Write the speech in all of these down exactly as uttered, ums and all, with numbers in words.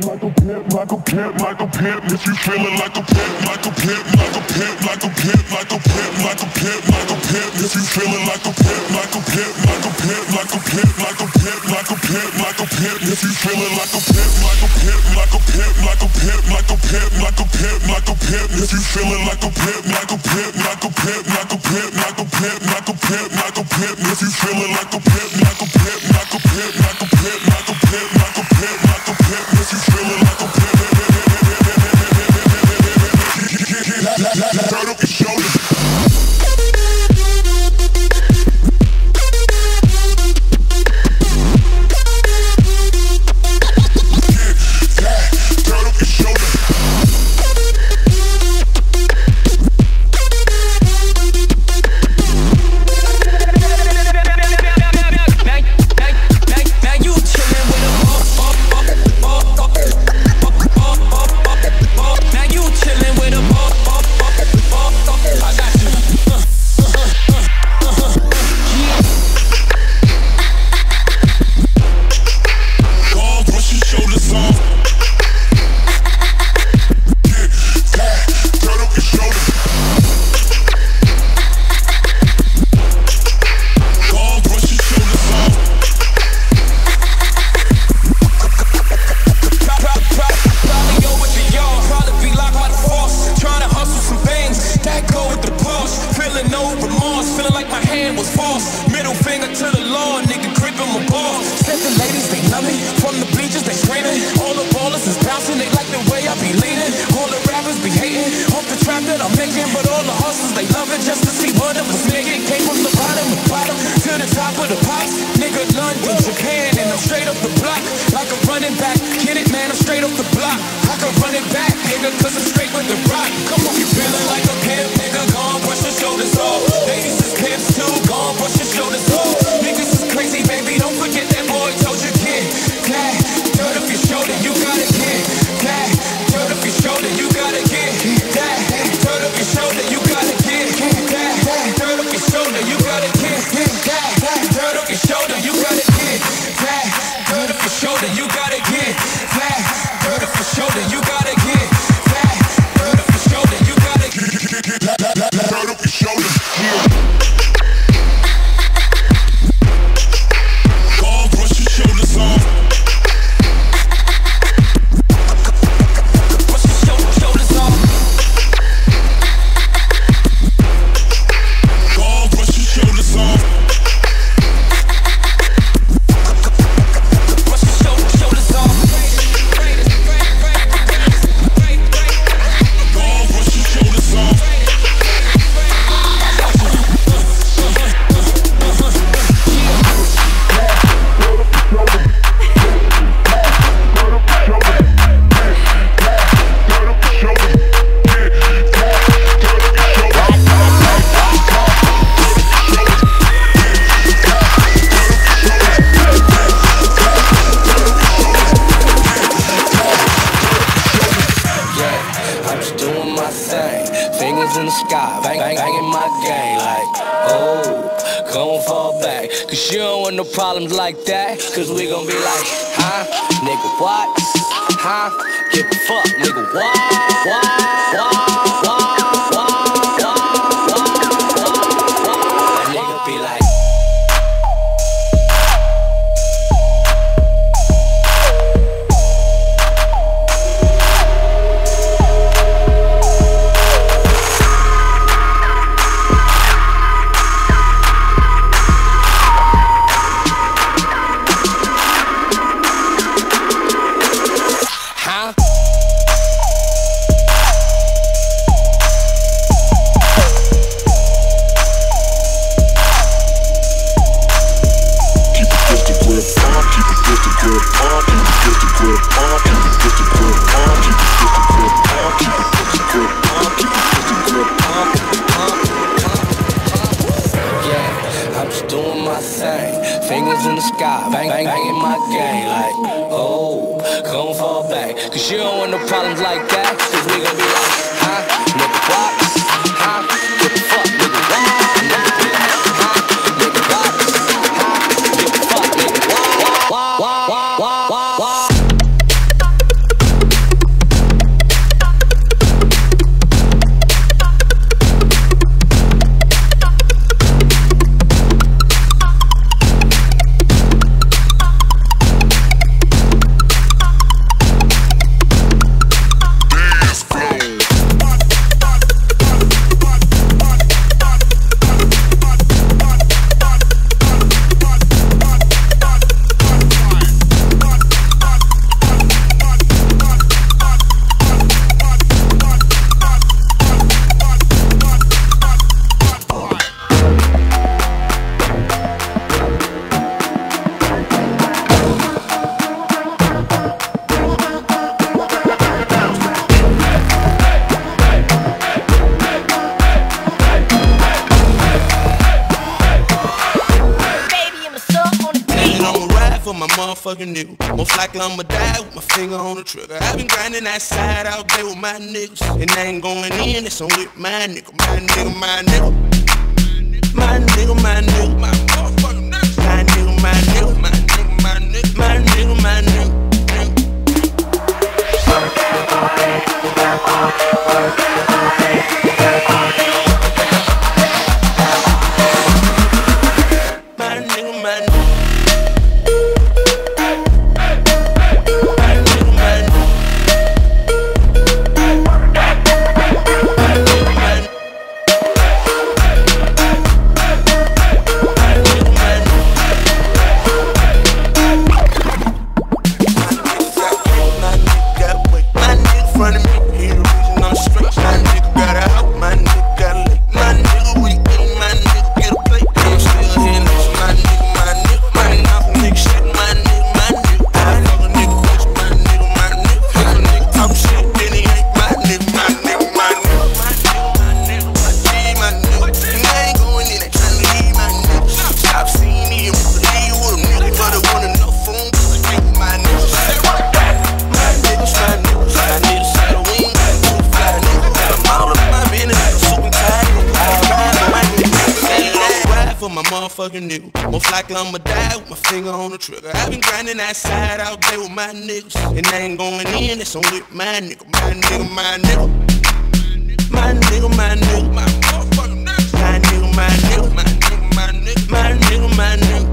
like a pimp, like a pimp, like a pimp. If you feeling like a pimp, like a pimp, like a pimp, like a pimp, like a pimp, like a pimp, like a pimp. If you feeling like a pimp, like a pimp, like a pimp, like a pimp, like a pimp, like a pimp, like a pimp. If you feeling like a pimp, like a pimp, like a pimp, like a pimp, like a pimp, like a pimp, like a pimp. If you feeling like a pimp, like a pimp, like a pimp, like a pimp, like a pimp, like a pimp, like a pimp. If you feeling like a pimp, like a pimp, like a pimp, like a pimp, like a pimp, like a pimp, like a pimp. If you feeling like a pimp, turn up your shoulders. No problems like that, cause we gon' be like, huh? Nigga, what? Huh? Give a fuck, nigga, what? What? What? What? What? What? What? What? Nigga be like, fingers in the sky, bang, bang, bang in my game, like, oh, come fall back, cause you don't want no problems like that, cause we gon' be like, huh, nigga, what, huh, give a fuck, nigga, what, nigga, be like, huh, nigga, what, huh, give a fuck, nigga, what, what, what, what, what, what, what. for my motherfucking nigga. Most likely I'ma die with my finger on the trigger. I've been grinding that side out there with my niggas, and I ain't going in, it's on with my nigga, my nigga, my nigga. My nigga, my nigga, my motherfucking nigga. My nigga, my nigga, my nigga, my nigga, my nigga, my nigga. My motherfucking nigga. Most likely I'ma die with my finger on the trigger. I've been grinding that side out there with my niggas, and I ain't going in, it's on with my nigga, my nigga, my nigga. My nigga, my nigga, my motherfucking nigga. My nigga, my nigga, my nigga, my nigga, my nigga, my nigga.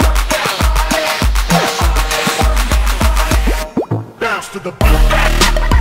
Bounce to the beat.